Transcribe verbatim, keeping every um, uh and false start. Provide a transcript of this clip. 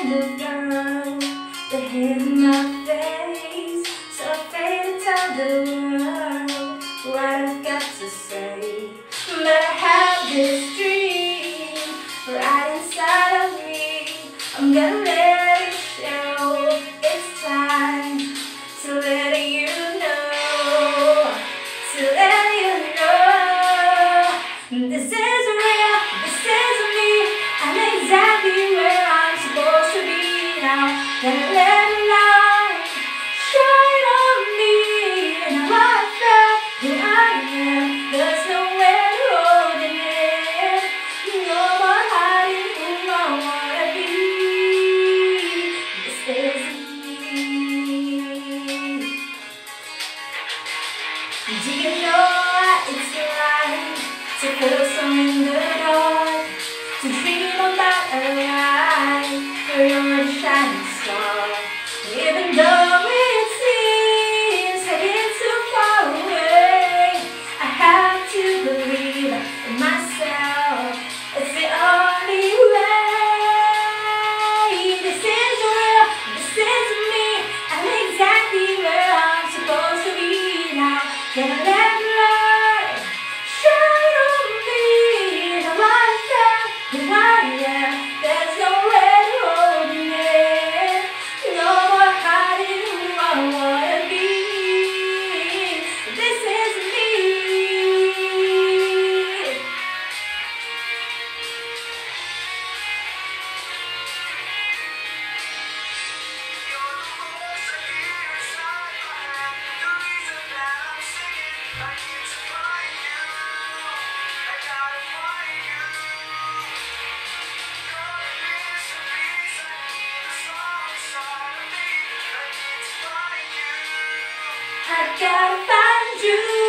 kind of girl that hid my face, so afraid to tell the world what I've got to say. But I have this dream right inside of me. I'm gonna let it show. It's time to let you know, to let you know. This is real, this is me. I'm exactly where I'm supposed to be now. Gonna let the light shine on me, and now I felt who I am. There's nowhere to hold it. No more hiding who I wanna be. This is me. Do you know what it's like to feel so in the dark, to dream about a life where you're a shining star? Even though it seems like it's too far away, I have to believe in myself. It's the only way. This is real, this is me. I'm exactly where I'm supposed to be now. Gonna let the light shine on me. Now I found who I am. There's nowhere to hold me. No more hiding who I wanna be. This is me. You're the voice I hear inside my head, the reason that I'm singing. I need to find you. I gotta find you. You're the missing piece. I need a song inside of me. I need to find you. I gotta find you.